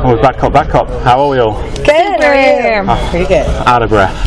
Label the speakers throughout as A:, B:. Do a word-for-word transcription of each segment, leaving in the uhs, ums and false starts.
A: I'm with Bad Cop, Bad Cop. How are we all?
B: Good, how are you?
A: Oh,
B: pretty good.
A: Out of breath.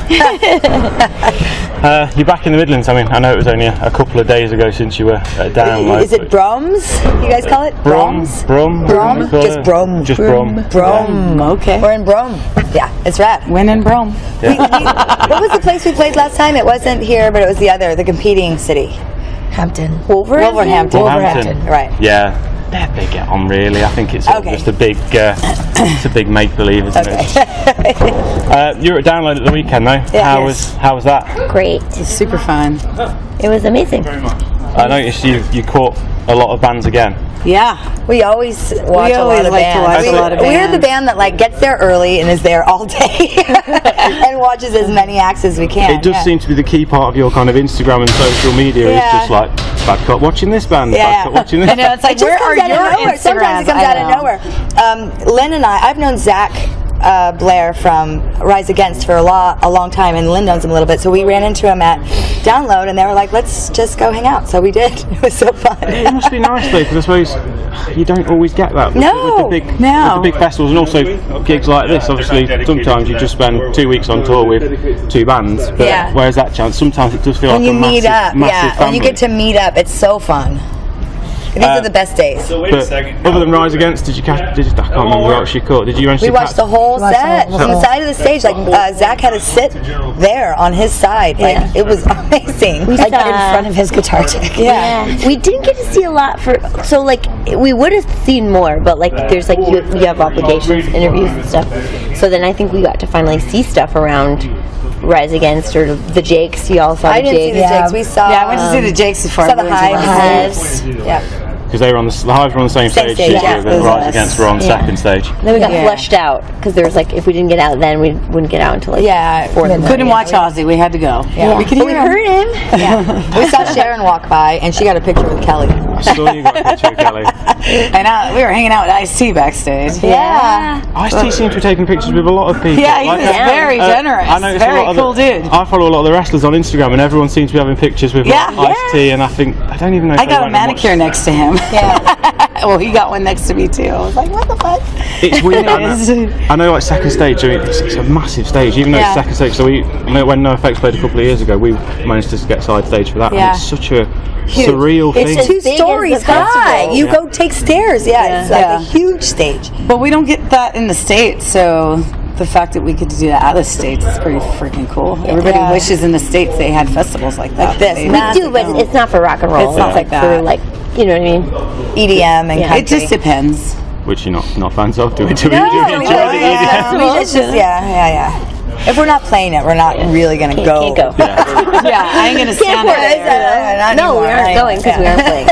A: uh, you're back in the Midlands. I mean, I know it was only a, a couple of days ago since you were uh, down.
B: Is, is it Brums? You guys call it?
A: Brum?
B: Brum?
A: Brum?
B: Brum? Just Brum.
A: Just Brum.
B: Brum.
C: Yeah. Okay.
B: We're in Brum. Yeah, it's rad.
C: When in Brum.
A: Yeah.
B: We, we, what was the place we played last time? It wasn't here, but it was the other, the competing city.
D: Hampton.
B: Wolverhampton.
A: Wolverhampton.
B: Wolverhampton. Right.
A: Yeah. They're big get on really. I think it's
B: Okay.
A: just a big, uh, it's a big make believe, isn't
B: Okay.
A: it? uh, you were at Download at the weekend though.
B: Yeah.
A: How
B: Yes.
A: was how was that?
D: Great.
C: It's super fun.
D: It was amazing.
A: I noticed you you caught a lot of bands again.
C: Yeah.
B: We always watch
C: We
B: a
C: always
B: lot of
C: like to
B: bands.
C: watch
A: a
B: we,
A: lot
C: of
B: We're
C: bands.
B: the band that like gets there early and is there all day and watches as many acts as we can.
A: It does
B: yeah.
A: seem to be the key part of your kind of Instagram and social media.
B: Yeah.
A: Is just like Bad Cop watching this band,
B: Yeah.
A: Bad Cop watching this.
C: I know, it's like,
B: It just
C: where
B: comes
C: are
B: out of
C: your
B: nowhere. Sometimes it comes
C: Instagrams?
B: out
C: I
B: of
C: know.
B: nowhere. Um, Lynn and I, I've known Zach uh, Blair from Rise Against for a, lot, a long time, and Lynn knows him a little bit, so we ran into him at Download, and they were like, let's just go hang out. So we did. It was so fun.
A: It must be nice though, because I suppose you don't always get that with,
B: No.
A: the, with, the big,
C: No.
A: with the big festivals and also gigs like this. Obviously, sometimes you just spend two weeks on tour with two bands, but
B: Yeah.
A: where's that chance? Sometimes it does feel
B: When
A: like
B: you
A: a
B: meet
A: massive,
B: up,
A: massive
B: yeah, when you
A: family.
B: get to meet up, it's so fun. These
A: Uh,
B: are the best days.
A: But other than Rise Against, did you catch? Did you, I can't remember what else you caught. Did you manage
B: We
A: to
B: watched
A: catch?
B: the whole
D: watched the
B: set
D: whole-
B: from the side of the stage. Like uh, Zach had to sit there on his side. Like
D: Yeah.
B: it was amazing.
D: We
B: Like
D: saw-
B: in front of his guitar tech. Yeah.
D: Yeah. We didn't get to see a lot for, so like, we would have seen more, but like, there's like, you, you have obligations, interviews and stuff. So then I think we got to finally see stuff around Rise Against or the Jakes. You all saw
B: I
D: the
B: didn't see
D: Jakes.
B: the Jakes. We saw.
C: Yeah, I went to see the Jakes before.
B: saw
C: I
B: the
C: really enjoyed
B: Hives.
C: it.
D: Hives.
B: Yeah.
A: Because they were on the, the Hives were on the same,
B: Same
A: stage,
B: stage,
A: this
B: yeah.
A: year, but Rise Against were on
D: Yeah.
A: second stage.
D: Then we got
C: Yeah.
D: flushed out because there was like, if we didn't get out then, we wouldn't get out until like
B: Yeah.
D: fourth.
C: Couldn't watch Ozzy. We had to go.
B: Yeah.
C: We could
D: But
C: hear
D: we
C: him.
D: heard him.
B: Yeah. We saw Sharon walk by, and she got a picture with Kelly.
A: I saw you got a picture of Kelly.
C: And uh, we were hanging out with Ice-T backstage.
B: Yeah.
A: Ice-T seems to be taking pictures with a lot of people.
C: Yeah, he
A: Like,
C: was
A: uh,
C: very
A: uh,
C: generous.
A: I noticed
C: Very
A: a lot of
C: cool
A: the,
C: dude.
A: I follow a lot of the wrestlers on Instagram, and everyone seems to be having pictures with
C: Yeah.
A: like, Ice-T, and I think I don't even know. If
C: I
A: they
C: got a
A: went and watched-
C: manicure next to him.
B: Yeah.
C: Well, he got one next to me too. I was like, what the fuck?
A: It's weird. I
C: It is.
A: know, I know, like second stage, I mean, it's, it's a massive stage, even though
B: Yeah.
A: it's second stage. So we, you know, when NoFX played a couple of years ago, we managed to get side stage for that.
B: Yeah.
A: And it's such a
B: Huge.
A: surreal
B: It's
A: thing.
B: two
D: big as
B: stories
D: the festival.
B: high. You
A: Yeah.
B: go take stairs. Yeah, it's like
C: Yeah.
B: a huge stage.
C: But we don't get that in the States, so the fact that we could do that out of the States is pretty freaking cool. Everybody
B: Yeah.
C: wishes in the States they had festivals like that.
B: Like this.
C: They-
D: We
B: Massive
D: do, but
B: film.
D: it's not for rock and roll.
C: It's not
D: like
C: like
D: for
C: that.
D: like, you know what I mean?
B: E D M and
D: Yeah.
B: country.
C: It just depends.
A: Which you're not not fans of, do we? Do we,
B: No,
A: do we
B: we
A: enjoy
B: don't,
A: the E D M?
B: yeah. We- It's just yeah, yeah, yeah. If we're not playing it, we're not really gonna
D: Can't,
B: go.
D: can't go.
A: Yeah.
C: Yeah, I ain't gonna stand
D: afford
C: there.
D: it.
B: Uh, not
D: No,
B: anymore,
D: we aren't
B: right?
D: going because we
B: Yeah.
D: aren't playing.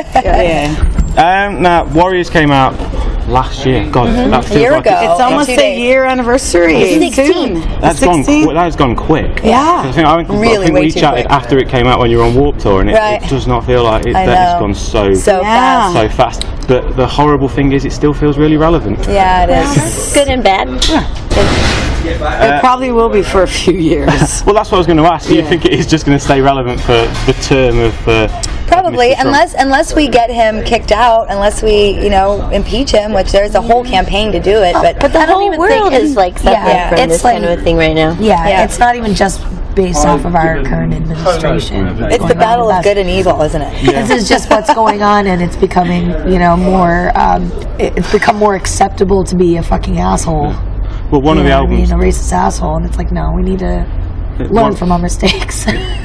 C: Yeah.
A: Um, now, Warriors came out last year. God, that feels
B: year
A: like
B: ago.
A: It's,
C: It's almost
B: two
C: a
B: days.
C: year anniversary.
D: It's sixteen.
C: Soon.
A: that's gone.
C: sixteen.
A: Qu- that's gone quick.
C: Yeah.
A: I think, I think,
B: Really
A: I think
B: way
A: we
B: too
A: chatted
B: quick.
A: after it came out when you were on Warped Tour, and it,
B: Right.
A: it does not feel like it,
B: I
A: that it's
B: know.
A: gone so
B: So
C: Yeah.
B: fast.
A: so fast. But the horrible thing is, it still feels really relevant.
B: Yeah, it is.
D: Good and bad.
C: It probably will be for a few years.
A: Well, that's what I was going to ask. Do you think it is just going to stay relevant for the term of? Uh,
B: Probably,
A: Mister Trump?
B: unless unless we get him kicked out, unless we, you know, impeach him, which there's a whole campaign to do it. But
D: But the
B: I don't
D: whole
B: even
D: world
B: think,
D: is like suffering
B: Yeah.
D: from
B: It's
D: this
B: like-
D: kind of a thing right now.
E: Yeah,
B: Yeah.
E: it's not even just based off of our current administration.
B: It's the battle of good and evil, isn't it?
E: This is just what's going on, and it's becoming, you know, more. Um, it- it's become more acceptable to be a fucking asshole.
A: Well, one
E: you
A: of the
E: know what I
A: albums.
E: mean? A racist asshole, and it's like, no, we need to learn
A: one,
E: from our mistakes.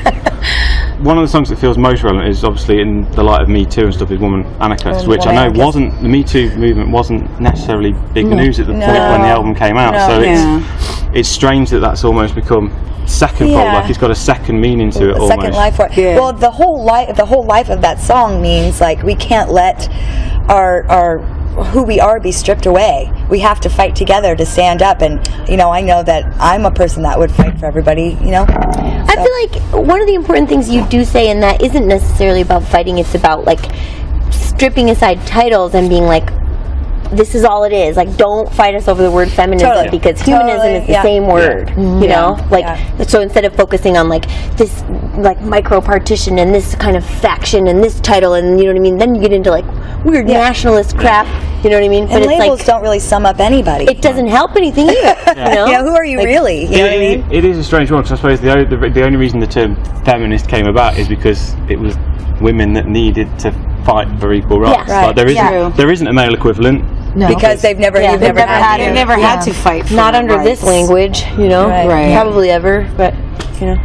A: one of the songs that feels most relevant is obviously in the light of Me Too and stuff is Woman Anarchist,
B: Oh,
A: which I
B: Woman
A: know
B: Anarchist.
A: wasn't the Me Too movement wasn't necessarily big news at the
B: No.
A: point when the album came out.
B: No.
A: So it's
C: Yeah.
A: it's strange that that's almost become second fold,
B: Yeah.
A: like it's got a second meaning to it
B: A
A: almost.
B: second life for it.
C: Yeah.
B: Well, the whole life, the whole life of that song means like we can't let our our who we are be stripped away. We have to fight together to stand up. And you know, I know that I'm a person that would fight for everybody. You know,
D: I feel like one of the important things you do say in that isn't necessarily about fighting, it's about like stripping aside titles and being like, this is all it is. Like, don't fight us over the word feminism
B: Totally.
D: because humanism
B: Totally,
D: is the
B: yeah.
D: same word. You know, like
B: Yeah.
D: so instead of focusing on like this like micro partition and this kind of faction and this title and you know what I mean, then you get into like weird
B: Yeah.
D: nationalist crap. You know what I mean?
B: And
D: but
B: labels
D: it's like,
B: don't really sum up anybody.
D: it doesn't help anything either.
A: Yeah.
D: You know?
B: Yeah, who are you
D: Like,
B: really? You know what I
A: It,
B: mean?
A: it is a strange one because I suppose the, o- the the only reason the term feminist came about is because it was women that needed to fight for equal rights.
D: Yeah.
A: Like there isn't
C: Yeah.
A: there isn't a male equivalent.
E: No.
B: Because they've never,
D: Yeah,
B: you've
D: they've
B: never,
C: never
B: had,
C: had,
B: it.
C: you never
E: Yeah.
C: had to fight for
D: Not under
C: rights.
D: this language, you know?
B: Right.
C: Right.
D: Probably ever, but, you know.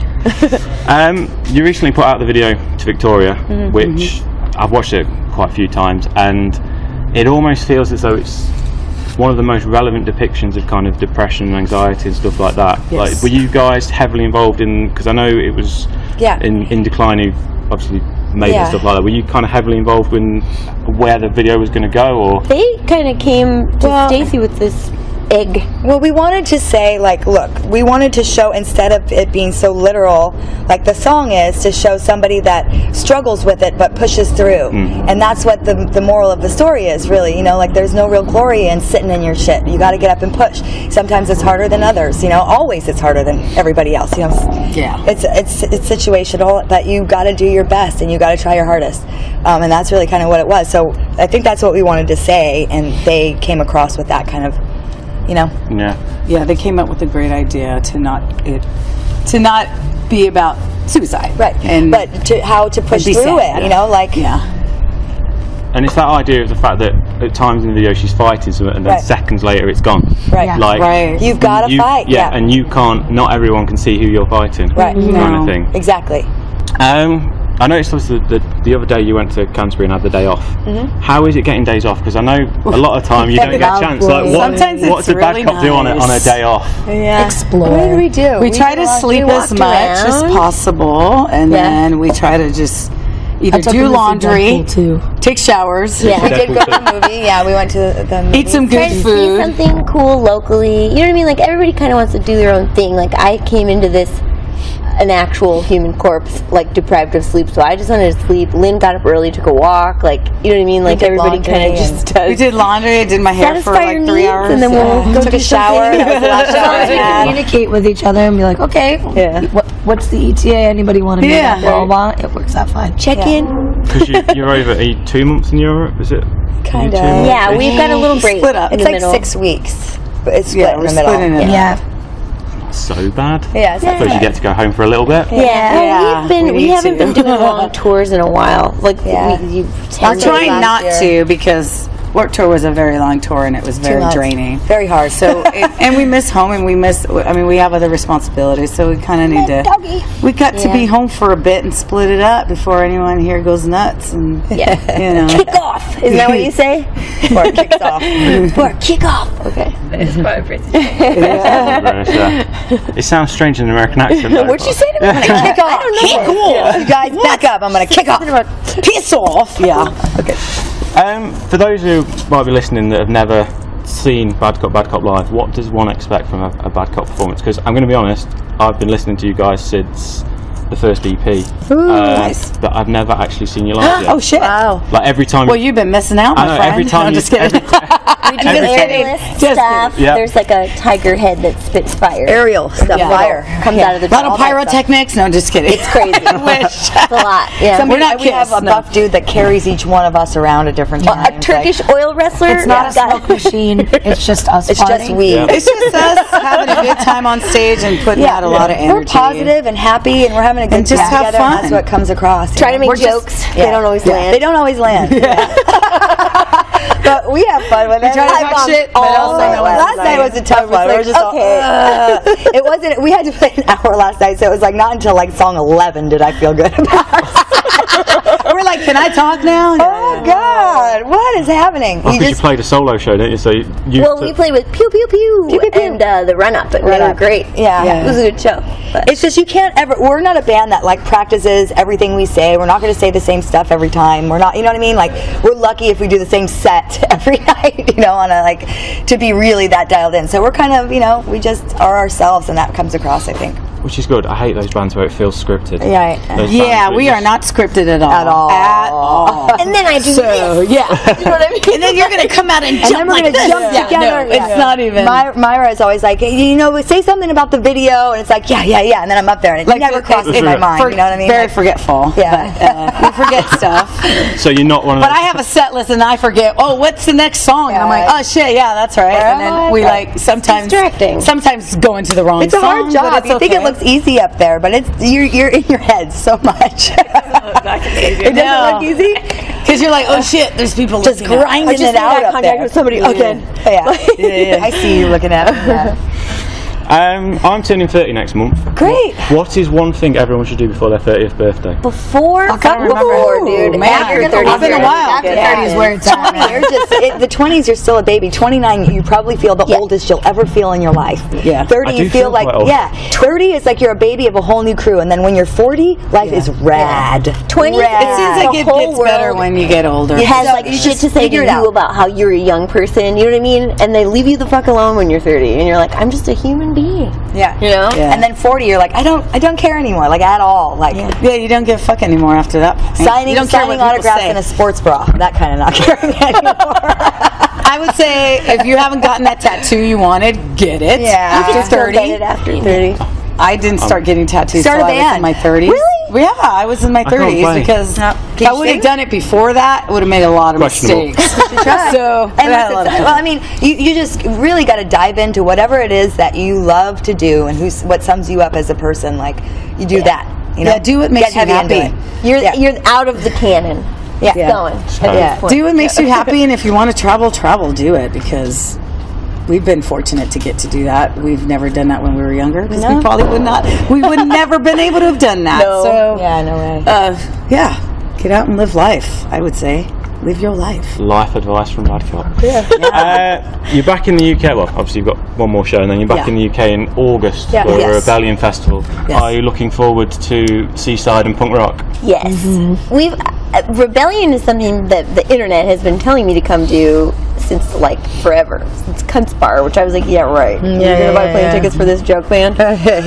A: Um, you recently put out the video to Victoria,
B: Mm-hmm.
A: which I've watched it quite a few times, and it almost feels as though it's one of the most relevant depictions of kind of depression and anxiety and stuff like that.
C: Yes.
A: Like, were you guys heavily involved in? Because I know it was
B: Yeah.
A: in in Decline who obviously made it
B: Yeah.
A: and stuff like that. Were you kind of heavily involved in where the video was going to go, or?
D: They kind of came to
B: Well-
D: Stacy with this egg.
B: Well, we wanted to say, like, look, we wanted to show, instead of it being so literal, like the song is, to show somebody that struggles with it but pushes through. And that's what the, the moral of the story is, really. You know, like, there's no real glory in sitting in your shit. You got to get up and push. Sometimes it's harder than others, you know. Always it's harder than everybody else, you know.
C: Yeah.
B: It's it's it's situational, but you got to do your best and you got to try your hardest. Um, and that's really kind of what it was. So I think that's what we wanted to say, and they came across with that kind of, you know.
A: Yeah.
C: Yeah, they came up with a great idea to not it to not be about suicide.
B: Right,
C: And
B: but to, how to push
C: be
B: through
C: sad.
B: it, you know, like
C: yeah.
A: And it's that idea of the fact that at times in the video she's fighting something, and then
B: Right.
A: seconds later it's gone.
B: right,
E: Yeah.
A: Like,
C: Right.
B: you've got to
A: you-
B: fight,
A: yeah,
B: yeah,
A: and you can't. Not everyone can see who you're fighting.
B: Right.
A: Kind
C: No.
A: of thing.
B: exactly.
A: Um, I noticed also the, the, the other day you went to Canterbury and had the day off.
B: Mm-hmm.
A: How is it getting days off? Because I know a lot of time you don't get a chance. Like, what,
C: Sometimes
A: what
C: it's
A: does a bad
C: really
A: cop do on a, on a
C: nice.
A: day off?
B: Yeah.
E: Explore.
B: What did we do?
C: We, try
B: did a
C: to
B: lot-
C: sleep
D: we
C: as
D: walked
C: much as
D: around.
C: possible, and
D: Yeah.
C: then we try to just either
E: I took
C: do
E: them to see
C: laundry,
E: Blackpool, too.
C: take showers,
D: Yeah.
B: We did go to the movie. Yeah, we went to the movie.
C: eat some
D: Try
C: good
D: to see
C: food.
D: something cool locally. You know what I mean? Like, everybody kind of wants to do their own thing. Like, I came into this an actual human corpse, like, deprived of sleep, so I just wanted to sleep. Lynn got up early, took a walk. Like, you know what I mean? Like,
B: did
D: everybody
B: laundry
D: kind of
B: and-
D: just does.
C: We did laundry. I did my hair for
D: Satisfy your
C: like three
D: needs,
C: hours,
D: and then we'll
C: yeah.
D: go
B: Took
D: do
B: a shower.
D: something.
B: That was the last
E: As
B: shower
E: long
B: I
E: as we
B: had.
E: communicate with each other and be like, okay,
B: Yeah.
E: what, what's the E T A? Anybody want to meet
C: Yeah.
E: up? Blah, blah, blah. It works out fine.
D: Check
B: Yeah.
D: in.
A: Because you, you're over are you two months in Europe, is it?
B: Kind
A: You two
B: of.
A: months?
D: Yeah, we've got a little break
C: Split up.
D: in
B: It's
D: the
B: like
D: middle.
B: six weeks, but it's split
C: Yeah,
B: in
C: we're
B: the middle.
C: splitting it.
E: Yeah.
A: So bad.
B: Yeah, it's
A: I suppose you get to go home for a little bit.
D: Yeah,
C: Yeah,
D: we've been
C: we
D: we,
C: need
D: haven't
C: to.
D: been doing long tours in a while. Like,
B: Yeah.
D: we, you
C: I'm
B: Ten
C: trying
B: days
C: not
B: last
C: to
B: year.
C: because work tour was a very long tour and it was
B: Two
C: very
B: months.
C: draining.
B: Very hard.
C: So it, and we miss home and we miss. I mean, we have other responsibilities, so we kind of need to. We got to be
D: Yeah.
C: home for a bit and split it up before anyone here goes nuts and
D: yeah.
C: you know.
D: Kick off. Isn't that what you say?
B: Before it kicks off.
D: Or kick off. Okay.
A: Whereas, uh, it sounds strange in an American accent. though.
D: What'd you say to me?
B: I'm gonna kick off.
D: I don't know.
B: Kick off. You guys back up. I'm gonna kick off.
C: Piss off! Yeah.
A: Um, for those who might be listening that have never seen Bad Cop, Bad Cop Live, what does one expect from a, a Bad Cop performance? Because I'm going to be honest, I've been listening to you guys since the first E P, uh,
C: nice.
A: but I've never actually seen you live yet.
C: Oh shit!
B: Wow.
A: Like every time.
C: Well, you've been missing out, my
A: I know,
C: friend.
A: every time
C: I'm
A: you,
C: just kidding.
A: every-
D: We do
A: Every time-
D: airless
C: Just
D: stuff.
A: kidding. Yeah.
D: There's like a tiger head that spits fire.
B: Aerial stuff.
C: Yeah.
B: Fire.
D: Comes out of the
C: A lot
D: all
C: of
D: that
C: pyrotechnics. No, just kidding.
D: It's crazy.
C: Wish.
D: It's a lot. Yeah.
B: Somebody,
C: We're not
B: we have
C: kids,
B: a
C: no.
B: buff dude that carries each one of us around at different
D: A
B: times.
D: Turkish
B: like,
D: oil wrestler.
E: It's not a
D: got-
E: smoke machine. It's just us
B: it's just
E: fighting.
B: weed.
A: Yeah.
C: It's just us having a good time on stage and putting out a lot of energy.
B: We're positive and happy, and we're having a good
C: And just
B: time
C: have
B: together. And
C: fun.
B: that's what comes across. you
D: Try to
B: know?
D: make
B: We're just-
D: jokes.
B: yeah.
D: They don't always
B: Yeah.
D: land.
B: They don't always land. But we have fun with it.
C: try to
B: I
C: talk
B: bombed
C: shit, but
B: all
C: also
B: night.
C: no
B: last
C: last
B: night
C: night.
B: was a tough one. We were
D: like,
B: just all,
D: okay.
B: "Ugh." It wasn't. We had to play an hour last night, so it was like not until like song eleven did I feel good about it.
C: We're like, can I talk now?
B: Oh God, what is happening?
A: Well,
B: You
A: 'cause you
B: just
A: played a solo show, didn't you? So you. you
D: Well,
A: took-
D: we played with Pew Pew Pew,
B: Pew, pew, pew.
D: and uh, the Run Up, and
B: Run
D: they were
B: Up.
D: great.
B: Yeah.
C: Yeah.
D: It was a good show. But
B: It's just you can't ever. We're not a band that like practices everything we say. We're not going to say the same stuff every time. We're not. You know what I mean? Like we're lucky if we do the same set every night. You know, on a like to be really that dialed in. So we're kind of you know we just are ourselves, and that comes across. I think.
A: which is good. I hate those bands where it feels scripted.
B: Yeah.
A: Those
C: Yeah,
A: bands where
C: we
A: it
C: are
A: just-
C: not scripted at all.
B: At all.
C: At all.
D: And then I do
C: So,
D: this.
C: yeah.
D: You know what I mean?
C: And then you're going to come out and,
B: And
C: jump
B: then we're
C: like
B: gonna
C: this.
B: jump
C: Yeah,
B: together.
C: no, it's not even.
B: My, Myra is always like, you know, say something about the video, and it's like, yeah, yeah, yeah, and then I'm up there, and it
C: Like,
B: never
C: it-
B: crosses
C: it-
B: my
A: it-
B: mind.
C: for-
B: You know what I mean?
C: Very
B: Like,
C: forgetful.
B: Yeah.
C: But, uh, we forget stuff.
A: So you're not one of
C: But
A: those.
C: I have a set list and I forget, oh, what's the next song? And I'm like, oh shit, yeah, that's right.
B: Where
C: And
B: am
C: then
B: I?
C: we
B: Right.
C: like sometimes
D: distracting.
C: sometimes go into the wrong
B: it's a
C: song.
B: hard
C: but
B: job.
C: it's
B: You think it
C: okay.
B: looks easy up there, but it's you're you're in your head so much. It doesn't
C: No.
B: look easy.
C: Because you're like, oh shit, there's people
B: Just
C: looking at-
B: grinding
D: I just
B: it
D: made
B: out
D: eye
B: up
D: contact
B: there.
D: with somebody
B: Yeah.
D: again.
B: Yeah.
C: Yeah, yeah.
B: I see you looking at it. Yeah.
A: Um, I'm turning thirty next month.
B: Great.
A: What is one thing everyone should do before their thirtieth birthday?
D: Before,
C: can't
D: fuck
C: remember.
D: before, dude.
C: Ooh, man.
D: After
C: It's
D: thirty,
C: been a while.
E: After
B: Yeah.
E: thirty is where it's at.
B: twenty, you're just it, the twenties. You're still a baby. twenty-nine, you probably feel the
D: Yeah.
B: oldest you'll ever feel in your life.
C: Yeah.
B: thirty,
A: I
B: you
A: do
B: feel
A: feel
B: like
A: quite old.
B: yeah. thirty is like you're a baby of a whole new crew, and then when you're forty, life is rad.
D: twenty,
B: Rad.
C: It seems like
D: the
C: it
D: whole
C: gets better
D: world
C: when you get older.
D: has
B: So
D: like
B: you
D: shit
B: just
D: to say to
B: figure
D: you
B: it out.
D: about how you're a young person. You know what I mean? And they leave you the fuck alone when you're thirty, and you're like, I'm just a human being.
B: Yeah.
D: You know?
C: Yeah.
B: And then forty, you're like, I don't, I don't care anymore, like at all, like
C: Yeah, you don't give a fuck anymore after that point.
B: signing,
C: you don't care
B: signing
C: what people
B: autographs
C: say.
B: in a sports bra, that kind of not caring anymore.
C: I would say if you haven't gotten that tattoo you wanted, get it.
B: Yeah.
C: After
B: You
D: can still
C: thirty.
D: get it after thirty.
C: I didn't start getting tattoos
B: Start
C: until
B: a
C: I was in
B: band.
C: my thirties.
B: Really?
C: Yeah, I was in my
A: can't
C: thirties
A: play.
C: because
B: No.
C: if
B: Can
C: I
B: you
C: would have
B: sing?
C: done it before that, I would have made a lot of
A: Questionable.
C: mistakes.
B: Try.
C: So,
B: and
C: I had a
B: listen,
C: lot of
B: well, I mean, you, you just really got to dive into whatever it is that you love to do and who's what sums you up as a person. Like you do that. You know,
C: Yeah, do what makes
B: Get heavy
C: you
B: into
C: happy.
B: it.
D: You're
B: Yeah.
D: you're out of the canon.
B: Yeah.
D: It's going. At
A: Yeah.
D: this point.
C: do what makes you happy, and if you want to travel, travel, do it, because we've been fortunate to get to do that. We've never done that when we were younger, because
B: No.
C: we probably would not. We would never been able to have done that.
D: No.
C: So,
B: Yeah, no way.
C: uh, yeah, get out and live life. I would say, live your life.
A: Life advice from Bad Cop. Yeah. Uh, you're back in the U K. Well, obviously you've got one more show, and then you're back
C: Yeah.
A: in the U K in August
B: Yeah.
A: for a
C: Yes.
A: Rebellion Festival.
C: Yes.
A: Are you looking forward to Seaside and punk rock?
D: Yes, we've uh, Rebellion is something that the internet has been telling me to come do since like forever, since Cunts Bar, which I was like, yeah, right. You're
B: yeah,
D: gonna buy
B: yeah,
D: plane
B: yeah.
D: tickets for this joke band.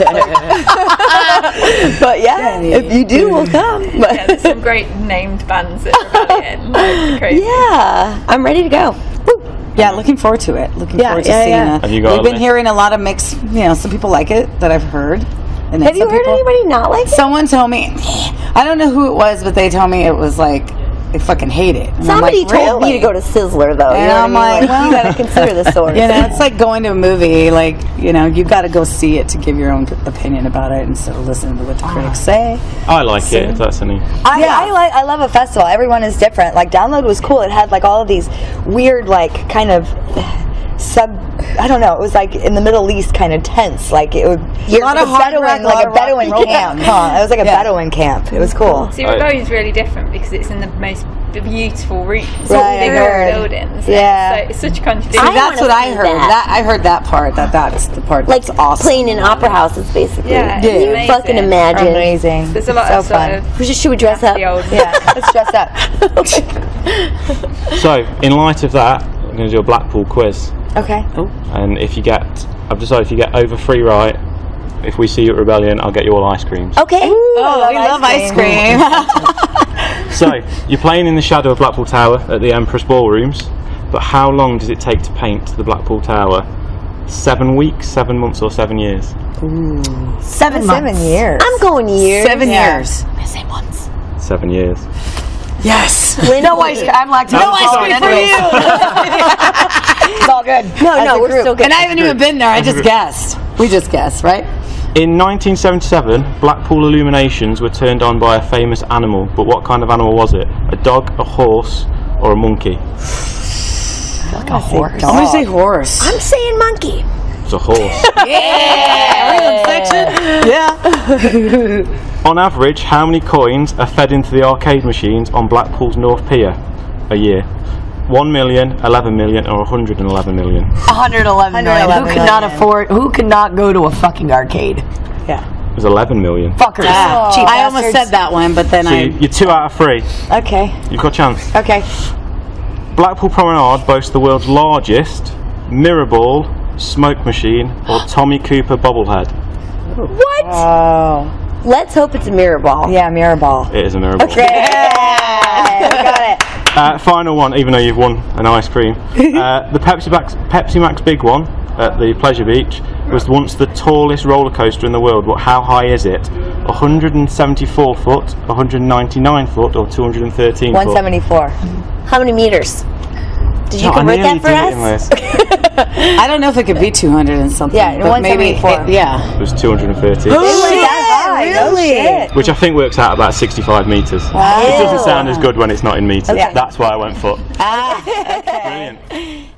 D: But yeah, if you do, we'll come. But
F: Yeah, there's some great named bands at Rebellion. Like, crazy.
D: yeah, I'm ready to go.
C: Yeah, looking forward to it. Looking
B: Yeah,
C: forward to
B: yeah,
C: seeing
B: yeah.
C: it.
A: Have you got
C: We've
A: a
C: been
A: list?
C: hearing a lot of mixed, you know, some people like it that I've heard. And then
D: Have you
C: some
D: heard
C: people-
D: anybody not like it?
C: Someone told me, I don't know who it was, but they told me it was like, they fucking hate it. And I'm
D: Somebody
C: like,
D: told me
C: really?
D: to go to Sizzler though.
C: And
D: you know
C: I'm
D: what I mean?
C: like, well,
D: you gotta consider the source.
C: You know, it's like going to a movie. Like, you know, you got to go see it to give your own opinion about it instead of listening to what the critics say.
A: I like it, if that's any.
B: I,
C: Yeah.
B: I like I love a festival. Everyone is different. Like Download was cool. It had like all of these weird like kind of sub I don't know, it was like in the Middle East kind of tense. Like it would
C: A lot of
B: a
C: hard rock,
B: Bedouin
C: a lot
B: like a
C: of rock
B: Bedouin
C: and roll.
B: camp. Huh? It was like a
C: Yeah.
B: Bedouin camp. It was cool.
F: See,
A: Right.
F: Rebellion's really different because it's in the most beautiful rooms. It's
B: Right,
F: all
B: I
F: big
B: heard.
F: buildings.
B: Yeah.
F: So it's such a contradiction.
D: I
C: See, that's
D: wanna
C: what I
D: see
C: heard.
D: that.
C: That. I heard that part. That that's the part
D: like
C: that's awesome.
D: playing in opera houses, basically.
F: Yeah, it's
D: Can you
F: amazing.
D: fucking imagine?
B: Amazing.
F: There's a lot
B: so
F: of sort
B: fun.
F: of
D: We should, should we dress up?
F: the old.
B: Yeah, let's dress up.
A: So, in light of that, I'm going to do a Blackpool quiz.
B: Okay.
A: And if you get, I've decided if you get over three right, if we see you at Rebellion, I'll get you all ice creams.
D: Okay.
C: Oh, we love ice cream.
A: So, you're playing in the shadow of Blackpool Tower at the Empress Ballrooms, but how long does it take to paint the Blackpool Tower? Seven weeks, seven months, or seven years?
E: Seven months.
B: Seven years.
D: I'm going years.
C: Seven
B: Yeah.
C: years.
A: Seven years.
C: Yes.
E: No ice cream. I'm lactose
C: No ice cream
E: intolerant
C: for
E: anyways.
C: you.
B: It's all good.
D: No,
B: As
D: no,
B: a
D: we're
B: group.
D: still good.
C: And I haven't even been there. I just guessed. We just guessed, right?
A: In nineteen seventy-seven, Blackpool illuminations were turned on by a famous animal, but what kind of animal was it? A dog, a horse, or a monkey?
E: Like a horse.
C: I'm gonna say horse.
D: I'm saying monkey.
A: It's a horse.
C: Yeah. Section. Yeah.
A: On average, how many coins are fed into the arcade machines on Blackpool's North Pier a year? One million, eleven million, or one hundred eleven million?
E: one hundred eleven million. Who could not afford? Who could not go to a fucking arcade?
B: Yeah.
A: It was eleven million.
E: Fuckers.
C: Ah,
E: Cheap
C: I almost
E: bastards.
C: said that one, but then
A: So
C: I.
A: you- you're two out of three.
B: Okay.
A: You've got a chance.
B: Okay.
A: Blackpool Promenade boasts the world's largest mirror ball, smoke machine, or Tommy Cooper bobblehead.
D: What?
C: Oh.
D: Let's hope it's a mirror ball.
B: Yeah, mirror ball.
A: It is a mirror ball.
B: Yeah, we got it.
A: Uh, final one, even though you've won an ice cream. Uh, the Pepsi Max, Pepsi Max Big One at the Pleasure Beach was once the tallest roller coaster in the world. What? How high is it? one hundred seventy-four foot, one hundred ninety-nine foot, or two hundred thirteen
B: one
A: foot?
B: seventy-four.
D: How many meters? Did you
A: No, I
D: convert
A: nearly
D: that for
A: did it
D: us?
A: in this.
C: I don't know if it could be two hundred and something.
B: Yeah,
C: but maybe.
B: one seventy-four.
C: It, yeah.
A: It was two hundred thirteen.
B: It went that high. No
C: really?
B: shit.
A: Which I think works out about sixty-five metres. It doesn't sound as good when it's not in metres.
B: Yeah.
A: That's why I went foot.
B: Ah, okay.
A: Brilliant.